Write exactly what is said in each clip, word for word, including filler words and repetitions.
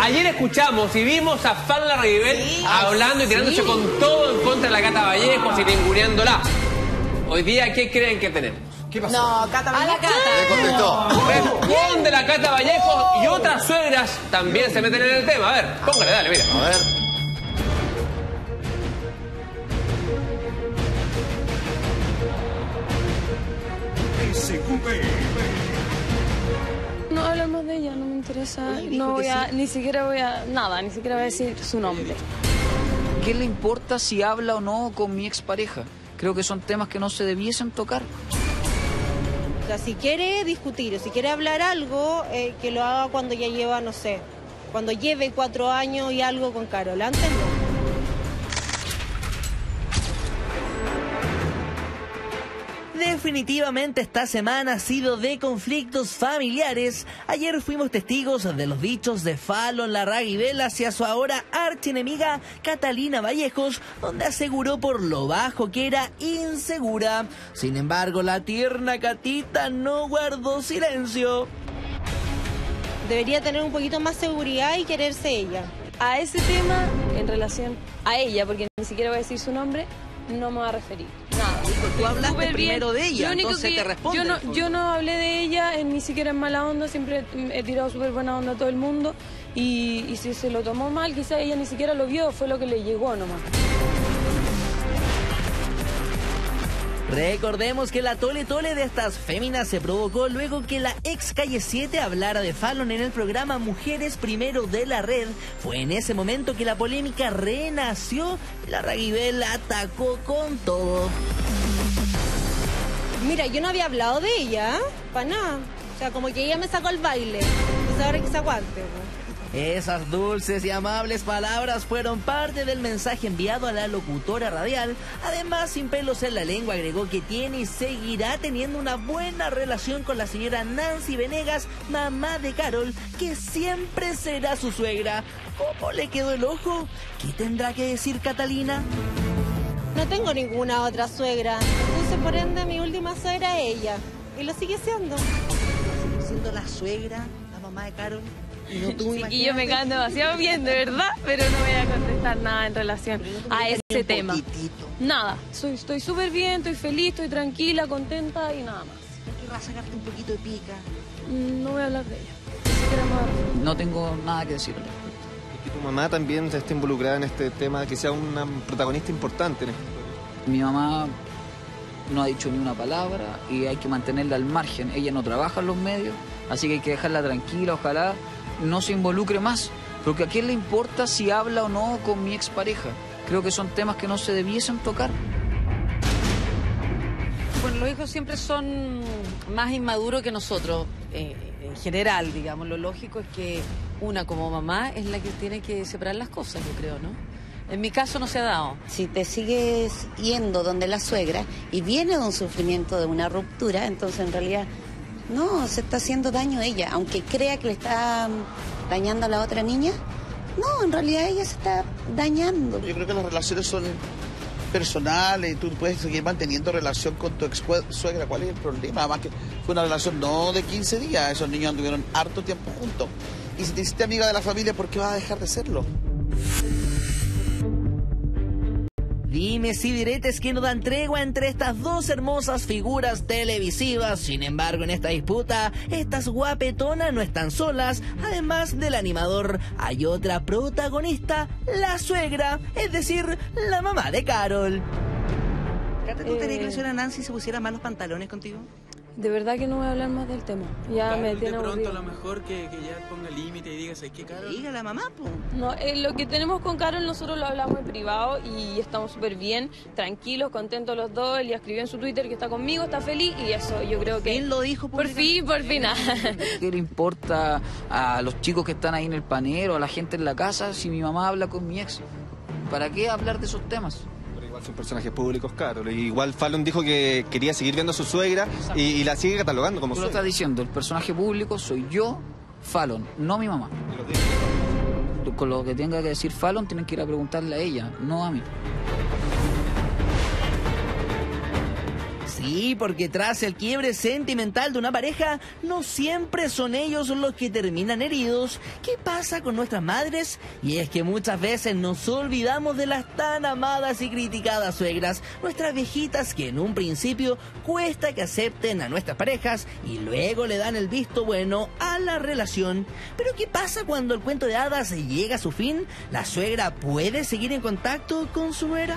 Ayer escuchamos y vimon a Fallon Larraguibel sí, hablando y tirándose sí. con todo en contra de la Cata Vallejo y ninguneándola. Hoy día, ¿qué creen que tenemos? ¿Qué pasó? No, Cata Vallejo. A la Cata. Le contestó. Responde la Cata Vallejo y otras suegras también se meten en el tema. A ver, póngale, dale, mira. A ver. No hablamos de ella, no me interesa. No voy a, ni siquiera voy a, nada, ni siquiera voy a decir su nombre. ¿Qué le importa si habla o no con mi expareja? Creo que son temas que no se debiesen tocar. O sea, si quiere discutir o si quiere hablar algo, eh, que lo haga cuando ya lleva, no sé, cuando lleve cuatro años y algo con Carol. Antes no. Definitivamente esta semana ha sido de conflictos familiares. Ayer fuimos testigos de los dichos de Fallon Larraguibel hacia su ahora archienemiga Catalina Vallejos, donde aseguró por lo bajo que era insegura. Sin embargo, la tierna Catita no guardó silencio. Debería tener un poquito más seguridad y quererse ella. A ese tema, en relación a ella, porque ni siquiera voy a decir su nombre, no me voy a referir. Nada. Tú hablaste primero de ella, entonces que te responde. Yo no, yo no hablé de ella, eh, ni siquiera en mala onda, siempre he tirado súper buena onda a todo el mundo. Y, y si se lo tomó mal, quizá ella ni siquiera lo vio, fue lo que le llegó nomás. Recordemos que la tole tole de estas féminas se provocó luego que la ex Calle siete hablara de Fallon en el programa Mujeres Primero de la Red. Fue en ese momento que la polémica renació y Larraguibel la atacó con todo. Mira, yo no había hablado de ella, ¿eh? Para nada. O sea, como que ella me sacó el baile. Entonces ahora que se aguante, ¿no? Esas dulces y amables palabras fueron parte del mensaje enviado a la locutora radial. Además, sin pelos en la lengua, agregó que tiene y seguirá teniendo una buena relación con la señora Nancy Venegas, mamá de Carol, que siempre será su suegra. ¿Cómo le quedó el ojo? ¿Qué tendrá que decir Catalina? No tengo ninguna otra suegra. Entonces, por ende, mi última suegra es ella. Y lo sigue siendo. Siendo la suegra, la mamá de Carol. No, sí, y yo me caen demasiado bien, de verdad, pero no voy a contestar nada en relación a ese tema. Nada, soy, estoy súper bien, estoy feliz, estoy tranquila, contenta y nada más. ¿No querrás sacarte un poquito de pica? No voy a hablar de ella. Si no tengo nada que decir. Y que tu mamá también esté involucrada en este tema, que sea una protagonista importante en esto. Mi mamá no ha dicho ni una palabra y hay que mantenerla al margen. Ella no trabaja en los medios, así que hay que dejarla tranquila, ojalá no se involucre más, porque a quién le importa si habla o no con mi expareja. Creo que son temas que no se debiesen tocar. Bueno, los hijos siempre son más inmaduros que nosotros, eh, en general, digamos. Lo lógico es que una como mamá es la que tiene que separar las cosas, yo creo, ¿no? En mi caso no se ha dado. Si te sigues yendo donde la suegra y viene de un sufrimiento, de una ruptura, entonces en realidad no, se está haciendo daño a ella, aunque crea que le está dañando a la otra niña. No, en realidad ella se está dañando. Yo creo que las relaciones son personales, tú puedes seguir manteniendo relación con tu ex suegra. ¿Cuál es el problema? Además que fue una relación no de quince días, esos niños anduvieron harto tiempo juntos. Y si te hiciste amiga de la familia, ¿por qué vas a dejar de serlo? Dimes y diretes que no dan tregua entre estas dos hermosas figuras televisivas. Sin embargo, en esta disputa, estas guapetonas no están solas. Además del animador, hay otra protagonista, la suegra, es decir, la mamá de Carol. ¿Cata, tú tenías que le a Nancy se pusiera más los pantalones contigo? De verdad que no voy a hablar más del tema. Ya claro, me tiene de pronto aburrido. a lo mejor que, que ya ponga límite y diga, ¿sabes qué, Carol? Diga la mamá, po. No, eh, lo que tenemos con Carol nosotros lo hablamos en privado y estamos súper bien, tranquilos, contentos los dos. Él ya escribió en su Twitter que está conmigo, está feliz y eso yo creo que... Él lo dijo por fin, por fin. ¿Qué le importa a los chicos que están ahí en el panero, a la gente en la casa, si mi mamá habla con mi ex? ¿Para qué hablar de esos temas? Son personajes públicos, Carol. Igual Fallon dijo que quería seguir viendo a su suegra y, y la sigue catalogando como Tú suegra. lo estás diciendo, el personaje público soy yo, Fallon, no mi mamá. Con lo que tenga que decir Fallon, tienen que ir a preguntarle a ella, no a mí. Sí, porque tras el quiebre sentimental de una pareja, no siempre son ellos los que terminan heridos. ¿Qué pasa con nuestras madres? Y es que muchas veces nos olvidamos de las tan amadas y criticadas suegras, nuestras viejitas que en un principio cuesta que acepten a nuestras parejas y luego le dan el visto bueno a la relación. Pero ¿qué pasa cuando el cuento de hadas llega a su fin? ¿La suegra puede seguir en contacto con su nuera?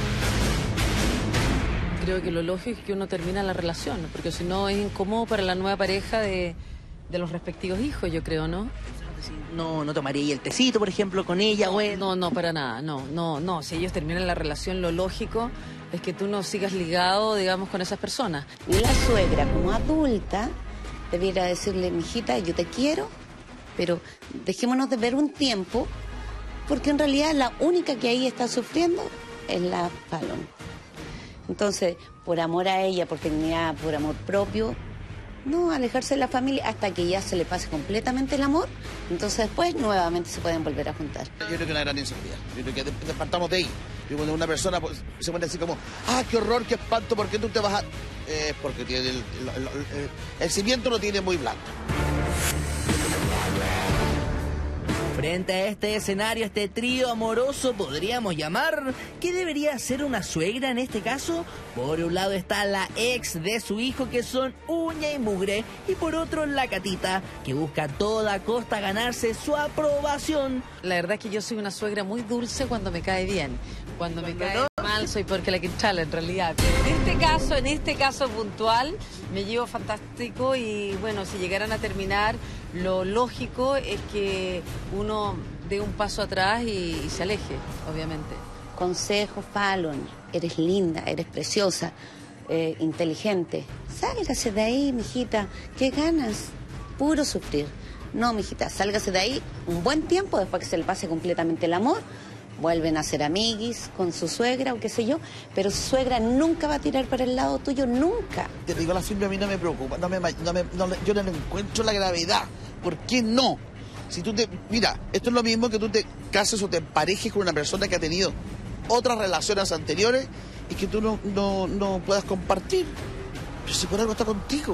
Creo que lo lógico es que uno termina la relación, porque si no es incómodo para la nueva pareja de, de los respectivos hijos, yo creo, ¿no? No, no tomaría el tecito, por ejemplo, con ella, güey. No, no, para nada, no, no, no. Si ellos terminan la relación, lo lógico es que tú no sigas ligado, digamos, con esas personas. La suegra, como adulta, debiera decirle, mijita, yo te quiero, pero dejémonos de ver un tiempo, porque en realidad la única que ahí está sufriendo es la Fallon. Entonces, por amor a ella, por dignidad, por amor propio, no alejarse de la familia hasta que ya se le pase completamente el amor. Entonces después nuevamente se pueden volver a juntar. Yo creo que es una gran inseguridad. Yo creo que partamos de ahí. Y cuando una persona pues, se pone así como, ah, qué horror, qué espanto, ¿por qué tú te vas a...? Eh, porque tiene el, el, el, el, el cimiento lo tiene muy blanco. Frente a este escenario, este trío amoroso, podríamos llamar, ¿qué debería hacer una suegra en este caso? Por un lado está la ex de su hijo, que son uña y mugre, y por otro la Catita, que busca a toda costa ganarse su aprobación. La verdad es que yo soy una suegra muy dulce cuando me cae bien. Cuando me cae mal soy porque la quinchala en realidad. Pero en este caso, en este caso puntual, me llevo fantástico y bueno, si llegaran a terminar, lo lógico es que uno dé un paso atrás y, y se aleje, obviamente. Consejo, Fallon, eres linda, eres preciosa, eh, inteligente. Sálgase de ahí, mijita. ¿Qué ganas? Puro sufrir. No, mijita, sálgase de ahí un buen tiempo después que se le pase completamente el amor. Vuelven a ser amiguis con su suegra o qué sé yo, pero su suegra nunca va a tirar para el lado tuyo, nunca. Te digo, la simple a mí no me preocupa, no me, no me, no, yo no le encuentro la gravedad. ¿Por qué no? Si tú te, mira, esto es lo mismo que tú te cases o te emparejes con una persona que ha tenido otras relaciones anteriores y que tú no, no, no puedas compartir. Pero si por algo está contigo.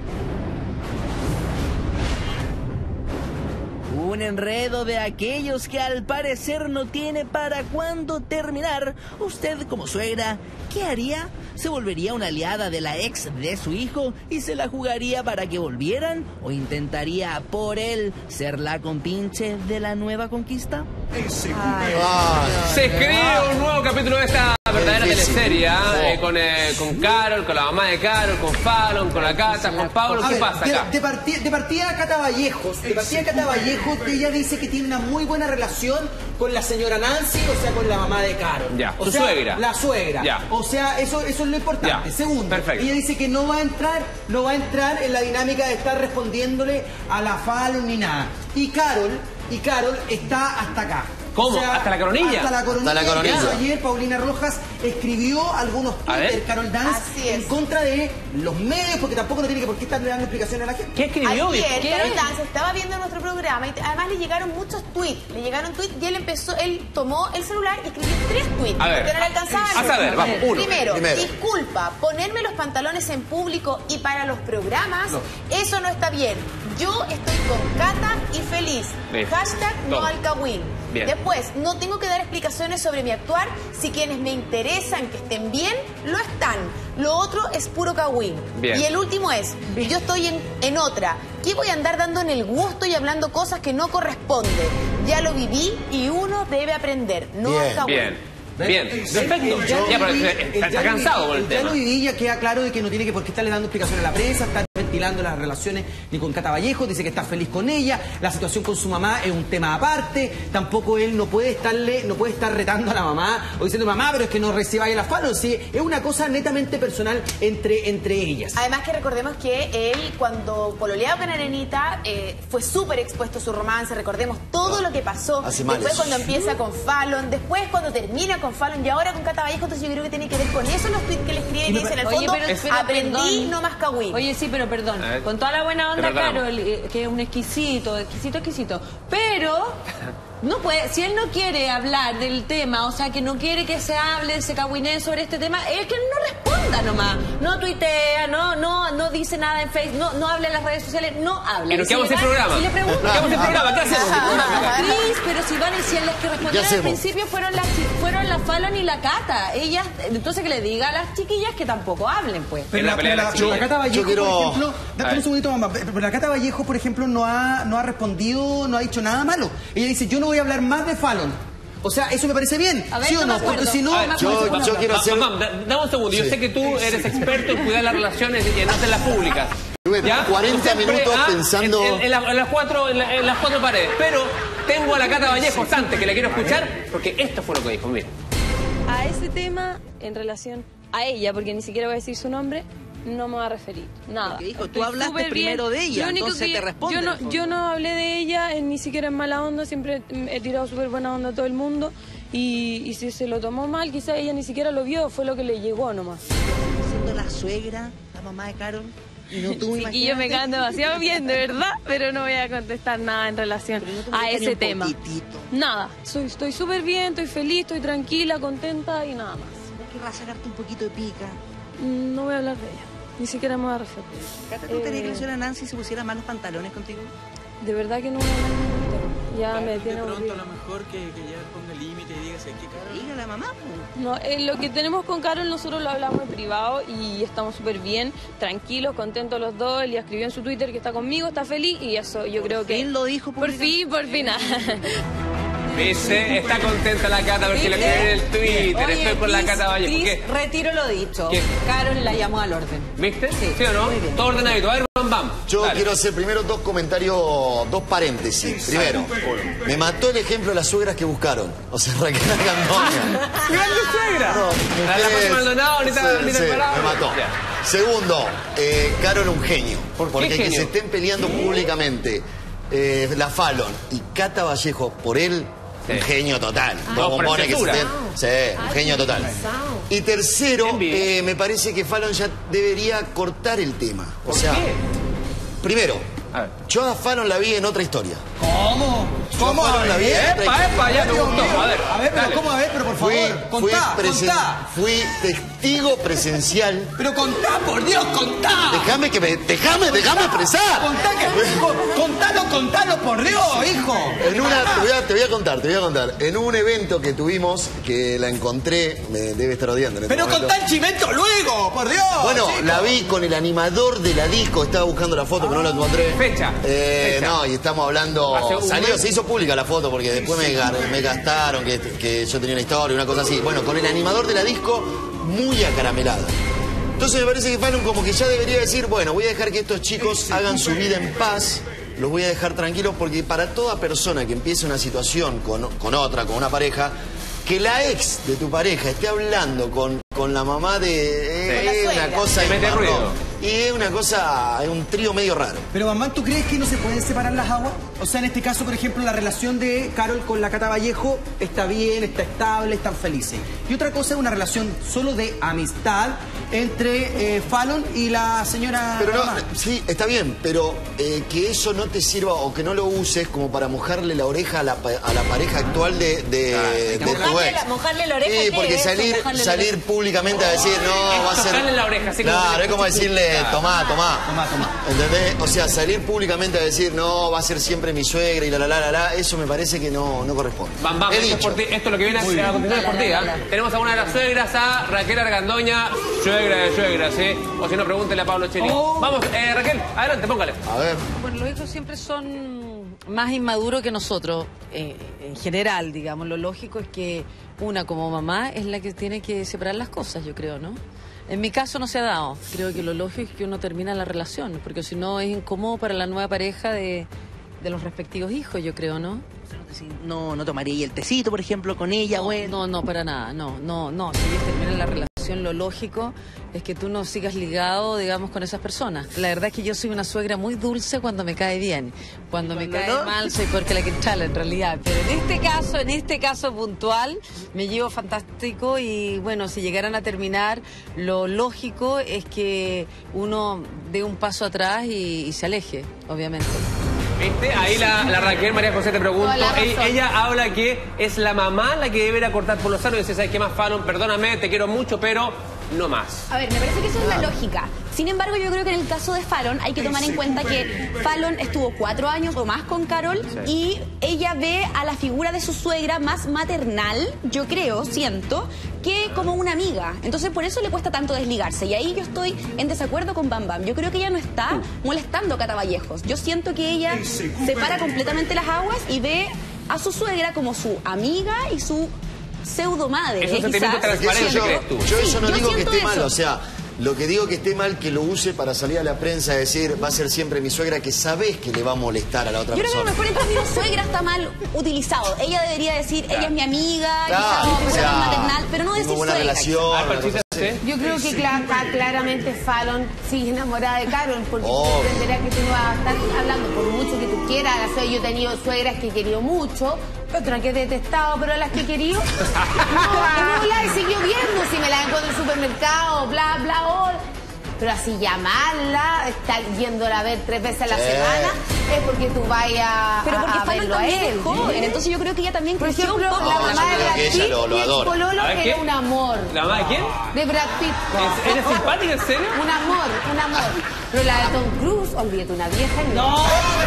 Un enredo de aquellos que al parecer no tiene para cuándo terminar. Usted como suegra, ¿qué haría? ¿Se volvería una aliada de la ex de su hijo y se la jugaría para que volvieran? ¿O intentaría por él ser la compinche de la nueva conquista? Ah, se escribe un nuevo capítulo de esta verdadera teleserie, ¿eh? Eh, con, eh, con Carol, con la mamá de Carol, con Fallon, con la Cata, con Pablo. ¿Qué ver, pasa de, acá? De, partida, de partida Cata Vallejos, de partida Cata Vallejos, ella dice que tiene una muy buena relación con la señora Nancy, o sea, con la mamá de Carol. Ya, o tu sea, suegra. La suegra. Ya. O sea, eso, eso es lo importante. Ya. Segundo, Perfecto. Ella dice que no va a entrar, no va a entrar en la dinámica de estar respondiéndole a la Fallon ni nada. Y Carol, y Carol está hasta acá. ¿Cómo? O sea, ¿Hasta la coronilla? Hasta la coronilla. Hasta la coronilla. Incluso ayer Paulina Rojas escribió algunos Twitter, Carol Dance, en contra de los medios, porque tampoco no tiene que por qué estar dando explicaciones a la gente. ¿Qué escribió? Ayer, ¿Qué? Carol Dance estaba viendo nuestro programa y además le llegaron muchos tweets. Le llegaron tweets y él empezó, él tomó el celular y escribió tres tweets. A ver. Porque no le alcanzaba. A saber, vamos, uno. Primero, Primero. disculpa, ponerme los pantalones en público y para los programas, No. eso no está bien. Yo estoy con Cata y feliz. Bien. Hashtag no Toma. al Cagüín. Bien. Después, no tengo que dar explicaciones sobre mi actuar. Si quienes me interesan que estén bien, lo están. Lo otro es puro cagüín. Bien. Y el último es, yo estoy en, en otra. ¿Qué voy a andar dando en el gusto y hablando cosas que no corresponden? Ya lo viví y uno debe aprender. No Bien. al cagüín. Bien. Bien, El- el- perfecto. el ya Ya, lo pero viví- está, el está ya lo cansado viví- con el Ya tema. lo viví, ya queda claro de que no tiene que por qué estarle dando explicaciones a la prensa, estar ventilando las relaciones ni con Cata Vallejo, dice que está feliz con ella, la situación con su mamá es un tema aparte, tampoco él no puede estarle, no puede estar retando a la mamá o diciendo, mamá, pero es que no reciba ahí la Fallon, sí, es una cosa netamente personal entre, entre ellas. Además que recordemos que él cuando pololeaba con Arenita eh, fue súper expuesto a su romance, recordemos todo lo que pasó, Hace mal después eso. cuando empieza con Fallon, después cuando termina con Fallon y ahora con Cata Vallejo, entonces yo creo que tiene que ver con eso los tweets que le escriben y me dicen en el Oye, fondo, pero- pero aprendí perdón. no más cagüín. Oye, sí, pero perdón. A ver. Con toda la buena Te onda, perdonamos. Carol, eh, que es un exquisito, exquisito, exquisito. Pero no puede, si él no quiere hablar del tema, o sea, que no quiere que se hable, se cagüinee sobre este tema, es que no responda. responda nomás. No tuitea, no, no, no dice nada en Facebook, no, no habla en las redes sociales, no habla. Y nos quedamos sin programa. Y le pregunto. Nos quedamos sin programa, ¿qué hacemos? Cris, pero si van a decir las que respondieron al principio fueron las fueron la Fallon y la Cata. Ellas, entonces que le diga a las chiquillas que tampoco hablen, pues. Pero la, pero la, pero la Cata Vallejo, quiero... por ejemplo, dame un segundito, mamá. Pero la Cata Vallejo, por ejemplo, no ha, no ha respondido, no ha dicho nada malo. Ella dice, yo no voy a hablar más de Fallon. O sea, eso me parece bien, a ver, ¿sí no o no? Porque si no... Ver, yo, yo quiero hacer... Mamá, dame un segundo. Yo sí. sé que tú eres experto en cuidar las relaciones y en hacerlas públicas. ¿Ya? cuarenta minutos ah, pensando... En, en, en, la, en, las cuatro, en, la, en las cuatro paredes. Pero tengo a la Cata Vallejo antes, que la quiero escuchar, porque esto fue lo que dijo. Mira. A ese tema, en relación a ella, porque ni siquiera voy a decir su nombre, no me va a referir. Nada. Porque dijo, tú hablaste primero de ella, entonces que te responde. Yo no, yo no hablé de ella, eh, ni siquiera en mala onda, siempre he tirado súper buena onda a todo el mundo. Y, y si se lo tomó mal, quizá ella ni siquiera lo vio, fue lo que le llegó nomás. Siendo la suegra, la mamá de Carol, y no tú, sí, y yo me quedo demasiado bien, de verdad, pero no voy a contestar nada en relación no a ese tema. Poquitito. Nada, soy, estoy súper bien, estoy feliz, estoy tranquila, contenta y nada más. ¿No querrás sacarte un poquito de pica? No voy a hablar de ella, ni siquiera me voy a referir. ¿Cata, tú te harías a Nancy si pusiera más los pantalones contigo? De verdad que no voy a hablar de este tema. Ya Claro, me tiene de pronto aburrido. a lo mejor que, que ya ponga límite y diga, ¿sabes qué, Carol? Diga la mamá, pues. No, eh, lo que tenemos con Carol nosotros lo hablamos en privado y estamos súper bien, tranquilos, contentos los dos. Él ya escribió en su Twitter que está conmigo, está feliz y eso yo por creo que... Él lo dijo por fin, por fin. Dice, está contenta la Cata porque le escribí en el Twitter. Oye, estoy con la Cris, Cata Vallejo. Cris, ¿Qué? retiro lo dicho. ¿Qué? Carol la llamó al orden. ¿Viste? Sí, ¿Sí o no? muy bien. Todo ordenadito. A ver, bam, bam. Yo Dale. quiero hacer primero dos comentarios, dos paréntesis. Primero, me mató el ejemplo de las suegras que buscaron. O sea, Raquel Argandoña. ¡Grande suegra! No, la la mujeres- Maldonado, ni tan ni tan Sí, parado. me mató. Ya. Segundo, eh, Carol un genio. ¿Por qué porque que genio? se estén peleando públicamente eh, la Fallon y Cata Vallejo por él, Sí. un genio total. Ah. Como No, pone que se preciosura. estén- Sí, un genio total. Y tercero, Envidia. eh, me parece que Fallon ya debería cortar el tema. O ¿Por sea, qué? primero, A ver. yo a Fallon la vi en otra historia. ¿Cómo? ¿Cómo? Fallon la vi en otra Epa, historia. epa, ya me Dios gustó. mío. A ver, A ver, pero dale. ¿cómo? A ver, pero por Fui, favor, fui, contá, presen- contá. fui testigo presencial. Pero contá, por Dios, contá. Déjame que me, déjame, déjame expresar. Contá, que, con- contalo, contalo, por Dios, hijo. En una, te voy, a, te voy a contar, te voy a contar. En un evento que tuvimos, que la encontré, me debe estar odiando en este Pero momento. contá el chimento luego, por Dios. Bueno, chico. la vi con el animador de la disco, estaba buscando la foto, pero no la encontré. Fecha, Eh, fecha. No, y estamos hablando. Hace un Salió, mes. se hizo pública la foto porque después me, gar- me gastaron que, que yo tenía una historia, una cosa así. Bueno, con el animador de la disco, muy acaramelada. Entonces me parece que Fallon como que ya debería decir, bueno, voy a dejar que estos chicos hagan su vida en paz, los voy a dejar tranquilos, porque para toda persona que empiece una situación con, con otra, con una pareja, que la ex de tu pareja esté hablando con, con la mamá de... Sí. eh, La una suegra. cosa... Se mete no, ruido. no. Y es una cosa, es un trío medio raro. Pero mamá, ¿tú crees que no se pueden separar las aguas? O sea, en este caso, por ejemplo, la relación de Carol con la Cata Vallejo está bien, está estable, están felices. Y otra cosa es una relación solo de amistad entre eh, Fallon y la señora... Pero no, mamá. sí, está bien, pero eh, que eso no te sirva o que no lo uses como para mojarle la oreja a la, pa- a la pareja actual de, de, de tu Mojarle ex. la- mojarle la oreja, Sí, ¿qué porque es eso, salir, mojarle la salir oreja? públicamente a decir, no, Es va a ser... tocarle la oreja, así como- Claro, es como decirle, Claro. tomá, tomá. Tomá, tomá. ¿Entendés? O sea, salir públicamente a decir, no, va a ser siempre mi suegra y la la la la la, eso me parece que no, no corresponde. Bam, bam, He esto, es dicho. por ti. Esto es lo que viene a, a continuación es por ti, ¿ah? Tenemos a una de las suegras, a Raquel Argandoña, suegra de suegras, ¿sí? O si no, pregúntele a Pablo Cheli. Oh. Vamos, eh, Raquel, adelante, póngale. A ver. Bueno, los hijos siempre son más inmaduros que nosotros, eh, en general, digamos. Lo lógico es que una como mamá es la que tiene que separar las cosas, yo creo, ¿no? En mi caso no se ha dado. Creo que lo lógico es que uno termina la relación, porque si no es incómodo para la nueva pareja de, de los respectivos hijos, yo creo, ¿no? No, no tomaría el tecito, por ejemplo, con ella, No, güey. no, no, para nada, no, no, no. Si ellos terminan la relación, lo lógico es que tú no sigas ligado, digamos, con esas personas. La verdad es que yo soy una suegra muy dulce cuando me cae bien. Cuando me cae no? mal, soy peor que la quinchal, en realidad. Pero en este caso, en este caso puntual, me llevo fantástico y, bueno, si llegaran a terminar, lo lógico es que uno dé un paso atrás y, y se aleje, obviamente. ¿Viste? Ahí la, la Raquel María José te pregunto. Toda la razón. Ella, ella habla que es la mamá la que deberá cortar por los sanos y dice, ¿sabes qué más, Fallon? Perdóname, te quiero mucho, pero no más. A ver, me parece que eso es la lógica. Sin embargo, yo creo que en el caso de Fallon hay que tomar en cuenta que Fallon estuvo cuatro años o más con Carol y ella ve a la figura de su suegra más maternal, yo creo, siento, que como una amiga. Entonces, por eso le cuesta tanto desligarse. Y ahí yo estoy en desacuerdo con Bam Bam. Yo creo que ella no está molestando a Cata Vallejos. Yo siento que ella separa completamente las aguas y ve a su suegra como su amiga y su pseudo madre. Es un sentimiento transparente, yo, ¿crees tú? Yo eso no Yo digo que siento esté eso. mal, o sea, lo que digo que esté mal que lo use para salir a la prensa y decir, va a ser siempre mi suegra, que sabés que le va a molestar a la otra Yo creo que a persona. lo mejor el término suegra está mal utilizado. Ella debería decir, ella es mi amiga, Claro, quizás mi o figura sea, más maternal, pero no tengo decir buena suegra. relación, Ah, una Panchita, cosa así. ¿sí? Yo creo que cla- cla- claramente Fallon sigue enamorada de Carol, porque Oh. tú entenderás que tú no vas a estar hablando por mucho que tú quieras. La suegra- yo he tenido suegras que he querido mucho, otras que he detestado, pero las que he querido, no, no la he seguido viendo. Si me la encuentro en el supermercado, bla, bla, bla. Pero así llamarla, estar yéndola a ver tres veces a la Sí. semana, es porque tú vayas Pero a, porque a Fallon verlo a también él. es joven, entonces yo creo que ella también Por creció ejemplo, un poco. la No, yo mamá de creo Brad que ella Pitt, lo- lo mi adora. pololo A ver, era ¿qué? un amor. ¿La mamá de quién? De Brad Pitt. ¿Es- ¿Eres simpática, en serio? Un amor, un amor. Pero la de Tom Cruise, olvídate, una vieja. y- No.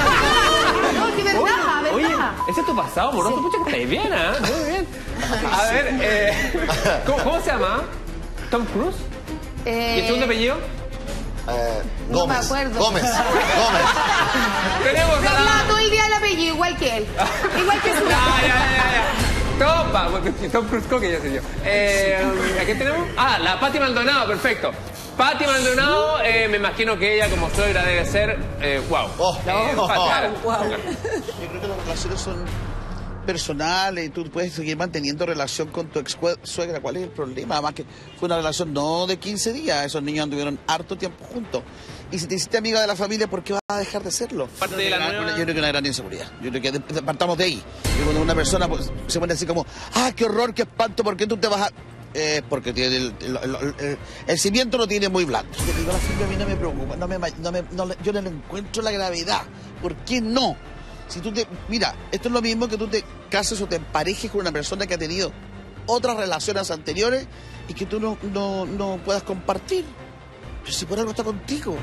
No, que verdad, Oye, verdad. ese es tu pasado amoroso. Pucha que estáis bien, ¿ah? Muy bien. A ver, eh, ¿cómo, cómo se llama? ¿Tom Cruise? Eh, ¿Y el segundo apellido? Eh, No Gómez. me acuerdo. Gómez. Gómez. Tenemos Me a hablaba la... todo el día del apellido, igual que él. Igual que su. Ya, ya, ya, ya. Topa, porque Tom Cruise Coque ya sé yo. Eh, ¿A qué tenemos? Ah, la Pati Maldonado, perfecto. Pati Maldonado, eh, me imagino que ella como suegra debe ser, eh, wow. Oh, Eh, oh, Pati, oh. ahora. Yo creo que las relaciones son personales y tú puedes seguir manteniendo relación con tu ex suegra. ¿Cuál es el problema? Además que fue una relación no de quince días, esos niños anduvieron harto tiempo juntos. Y si te hiciste amiga de la familia, ¿por qué vas a dejar de serlo? Parte de la Yo nueva- creo que una gran inseguridad. Yo creo que de- de- partamos de ahí. Y cuando una persona pues, se pone así como, ah, qué horror, qué espanto, ¿por qué tú te vas a...? Eh, porque tiene el, el, el- el- el cimiento lo tiene muy blando. Te digo, la familia a mí no me preocupa, no me, no me- no le- yo no le encuentro la gravedad. ¿Por qué no? Si tú te, mira, esto es lo mismo que tú te cases o te emparejes con una persona que ha tenido otras relaciones anteriores y que tú no, no, no puedas compartir. Pero si por algo está contigo.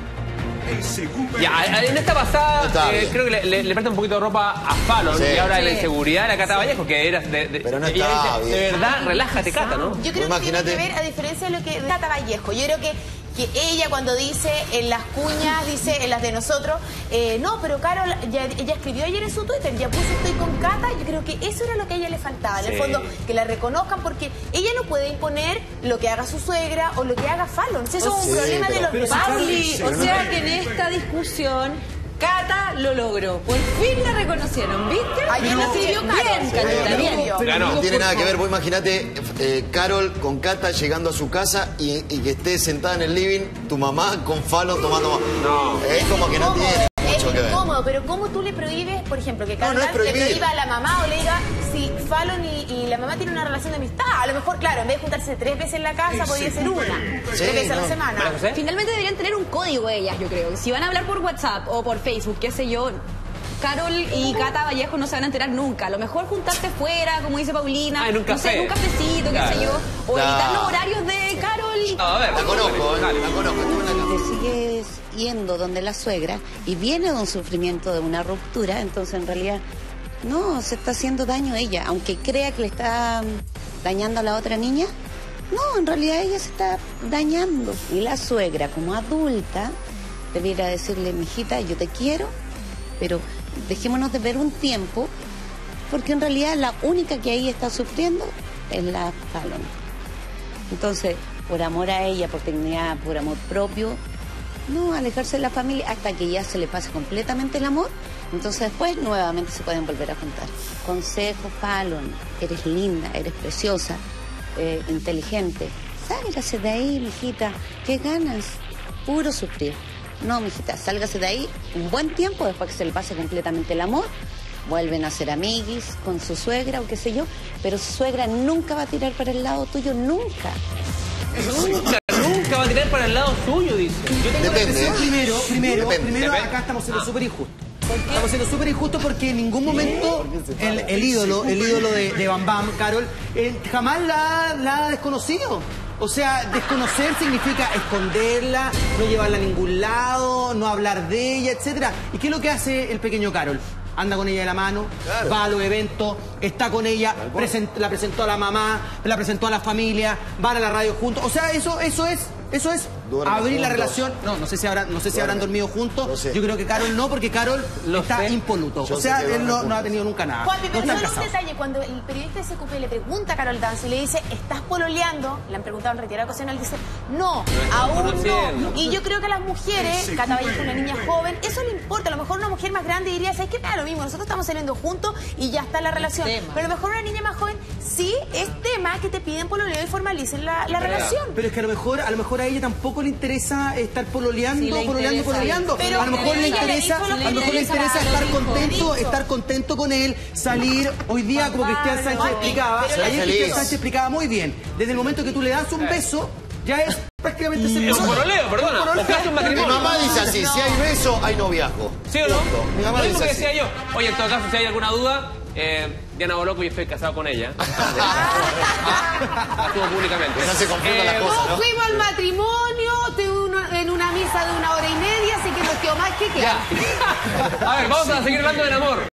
Ya, en esta pasada Está eh, bien. creo que le, le- le falta un poquito de ropa a Fallon Sí. y ahora Sí. la inseguridad de la Cata Vallejo, que era de, de, Pero no ella está dice, bien. de verdad, relájate, Cata, ¿no? Yo creo que tiene Imagínate. que ver, a diferencia de lo que Cata Vallejo, yo creo que, que ella cuando dice en las cuñas, dice en las de nosotros, eh, no, pero Carol, ya, ella escribió ayer en su Twitter, ya puso estoy con Cata, yo creo que eso era lo que a ella le faltaba, en el Sí. fondo, que la reconozcan, porque ella no puede imponer lo que haga su suegra o lo que haga Fallon, si eso es un Sí, problema de pero- los demás. Pauli, o sea que en esta discusión Cata lo logró. Por fin la reconocieron, ¿viste? Ayer la sirvió Carol. Bien, Catita, pero- bien. Ganó. No tiene nada que ver, vos imaginate eh, Carol con Cata llegando a su casa y, y que esté sentada en el living tu mamá con Fallon tomando... No. Es como que no Incómodo, tiene es mucho que ver. incómodo, pero ¿cómo tú le prohíbes, por ejemplo, que No, no Carla es le prohibir. prohíba a la mamá o le diga si Fallon y, y la mamá tienen una relación de amistad? A lo mejor, claro, en vez de juntarse tres veces en la casa, podría ser una, tres veces a la no. semana. María José. Finalmente deberían tener un código ellas, yo creo. Si van a hablar por WhatsApp o por Facebook, qué sé yo, Carol y Cata Vallejo no se van a enterar nunca. A lo mejor juntarse fuera, como dice Paulina. Ah, en un No sé, café. en un cafecito, qué Claro. sé yo. O Claro. evitar los horarios de Carol. A ver, La conozco, eh, dale. la conozco, estuve en la casa. Te sigues yendo donde la suegra y viene de un sufrimiento de una ruptura, entonces en realidad no, se está haciendo daño a ella, aunque crea que le está mm, dañando a la otra niña, no, en realidad ella se está dañando. Y la suegra como adulta debiera decirle, mijita, yo te quiero, pero dejémonos de ver un tiempo, porque en realidad la única que ahí está sufriendo es la Fallon. Entonces, por amor a ella, por dignidad, por amor propio, no alejarse de la familia hasta que ya se le pase completamente el amor. Entonces después nuevamente se pueden volver a juntar. Consejo, Fallon, eres linda, eres preciosa, eh, inteligente. Sálgase de ahí, mijita. ¿Qué ganas? Puro sufrir. No, mijita, sálgase de ahí un buen tiempo después que se le pase completamente el amor. Vuelven a ser amiguis con su suegra o qué sé yo, pero su suegra nunca va a tirar para el lado tuyo, nunca. Nunca, nunca va a tirar para el lado suyo, dice. Yo tengo la Depende, impresión, ¿eh? primero, primero, Depende. primero Depende. acá estamos siendo súper injustos. Estamos siendo súper injustos porque en ningún momento el, el ídolo, el ídolo de, de Bam Bam, Carol, él jamás la, la ha desconocido. O sea, desconocer significa esconderla, no llevarla a ningún lado, no hablar de ella, etcétera. ¿Y qué es lo que hace el pequeño Carol? Anda con ella de la mano, claro. va a los eventos, está con ella, present, la presentó a la mamá, la presentó a la familia, van a la radio juntos. O sea, eso, eso es, eso es Duerme abrir juntos. la relación. No, no sé si habrán, no sé si habrán dormido juntos. No sé. Yo creo que Carol no, porque Carol lo está sé. impoluto. Yo o sea, él no, no ha tenido nunca nada. Juan, pero no solo un detalle, cuando el periodista de S Q P le pregunta a Carol Dance y le dice, ¿estás pololeando? Le han preguntado en retirada ocasional, dice, no, no aún no. Y yo creo que a las mujeres, Cata Vallejo, una niña joven, eso le importa. A lo mejor una mujer más grande diría, ¿sabes qué? Me da lo mismo, nosotros estamos saliendo juntos y ya está la relación. Pero a lo mejor una niña más joven, sí es tema que te piden pololeo y formalicen la, la relación. Pero es que a lo mejor, a lo mejor a ella tampoco le interesa estar pololeando, sí, pololeando, pololeando. Pero a lo mejor le interesa, a lo mejor le interesa estar contento, estar contento con él, salir. Hoy día, como Cristian Sánchez explicaba, ayer Cristian Sánchez explicaba muy bien, desde el momento que tú le das un beso, ya es prácticamente ese beso. Es un pololeo, perdona. O casi un matrimonio. Mi mamá dice así, si hay beso, hay noviazgo. ¿Sí o no? Mi mamá Lo mismo dice que decía así. yo. Oye, en todo caso, si hay alguna duda, eh, Diana Boloco, yo estoy casado con ella. Estuvo públicamente. Esa se confunde eh, las cosas, ¿no? Fuimos al matrimonio, estuve una, en una misa de una hora y media, así que nos quedó más que quedar. A ver, vamos a seguir hablando del amor.